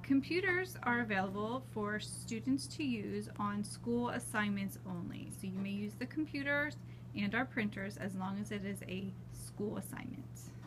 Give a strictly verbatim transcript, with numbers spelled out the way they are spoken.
computers are available for students to use on school assignments only. So you may use the computers and our printers as long as it is a school assignment.